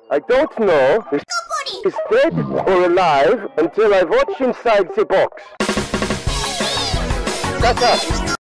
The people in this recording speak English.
I don't know if is dead or alive until I watch inside the box. Shut up.